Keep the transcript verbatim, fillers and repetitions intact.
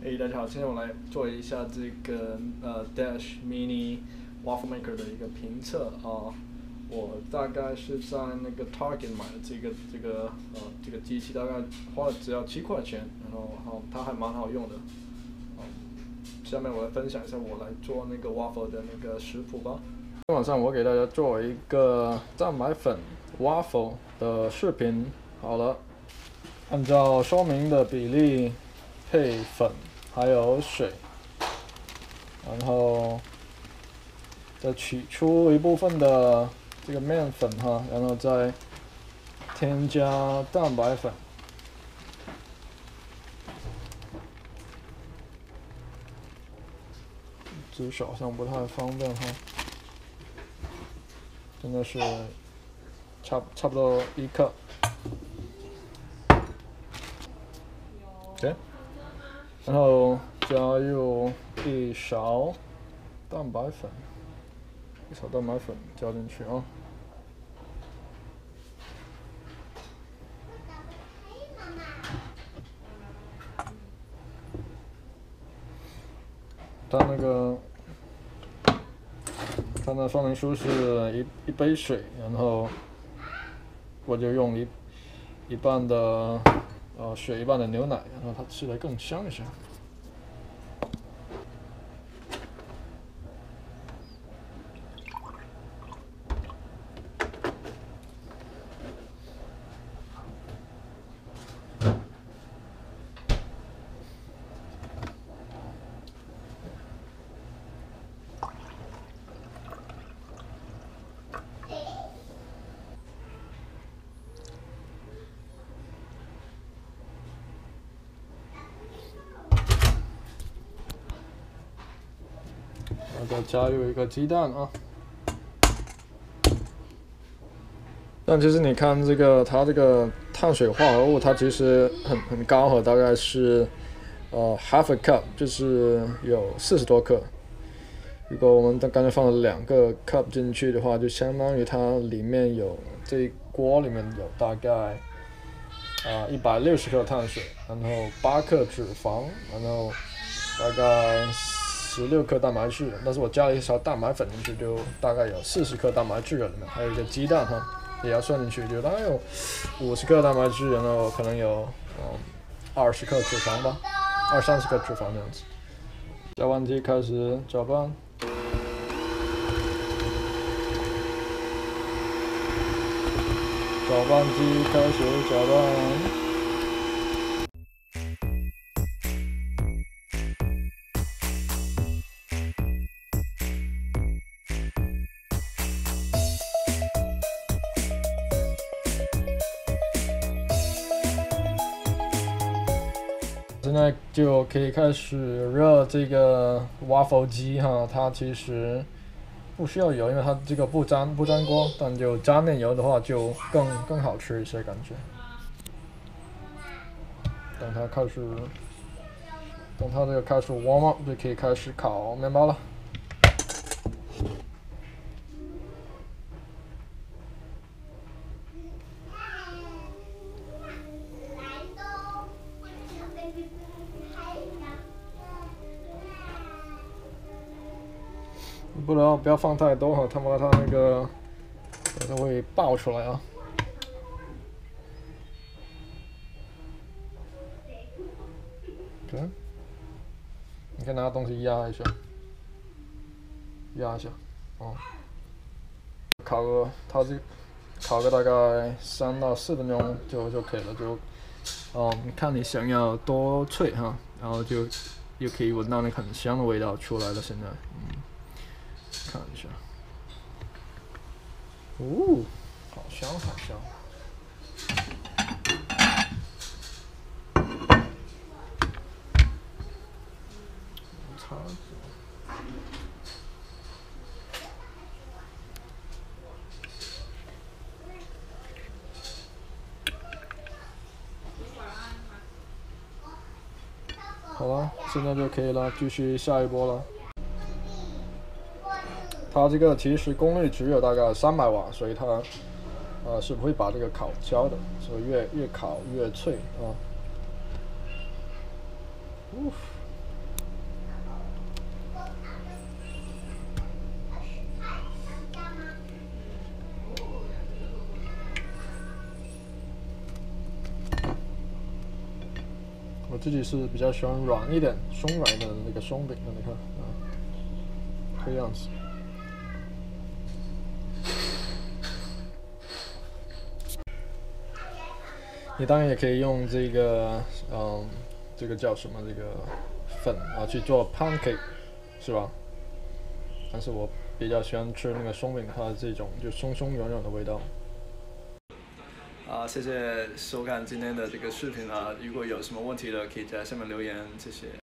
嘿，大家好，今天我来做一下这个呃 Dash Mini Waffle Maker 的一个评测啊。我大概是在那个 Target 买的这个这个呃这个机器，大概花了只要七块钱，然后好它还蛮好用的。嗯，下面我来分享一下我来做那个 waffle 的那个食谱吧。今天晚上我给大家做一个蛋白粉 waffle 的视频，好了，按照说明的比例配粉还有水，然后再取出一部分的这个面粉哈，然后再添加蛋白粉。只手上不太方便哈，真的是差差不多一克。OK， 然后加入一勺蛋白粉，一勺蛋白粉加进去啊。它那个，它的说明书是一一杯水，然后我就用一一半的呃水，一半的牛奶，然后它吃得更香一些。再加入一个鸡蛋啊！但其实你看这个，它这个碳水化合物，它其实很很高和，大概是呃 half a cup， 就是有四十多克。如果我们刚才放了两个 cup 进去的话，就相当于它里面有这一锅里面有大概啊一百六十克碳水，然后八克脂肪，然后大概十六克蛋白质，但是我加了一勺蛋白粉进去，就大概有四十克蛋白质了里面，还有一个鸡蛋哈，也要算进去，就大概有五十克蛋白质，然后可能有嗯二十克脂肪吧，二三十克脂肪这样子。搅拌机开始搅拌，搅拌机开始搅拌。现在就可以开始热这个 waffle 机哈，它其实不需要油，因为它这个不粘不粘锅，但就加点油的话就更更好吃一些感觉。等它开始，等它这个开始 warm up 就可以开始烤面包了。不能不要放太多哈，他妈它那个它会爆出来啊。对，你可以拿东西压一下，压一下，哦，烤个它这烤个大概三到四分钟就就可以了，就哦，看你想要多脆哈，然后就又可以闻到那很香的味道出来了。现在，嗯。看一下，哦，好香好香。叉子。好了，现在就可以了，继续下一波了。它这个其实功率只有大概三百瓦，所以它呃是不会把这个烤焦的，所以越越烤越脆啊。 我自己是比较喜欢软一点、松软的那个松饼的，你看啊，这个样子。你当然也可以用这个，嗯，这个叫什么这个粉啊去做 pancake， 是吧？但是我比较喜欢吃那个松饼，它这种就松松软软的味道。 啊，谢谢收看今天的这个视频啊！如果有什么问题的，可以在下面留言，谢谢。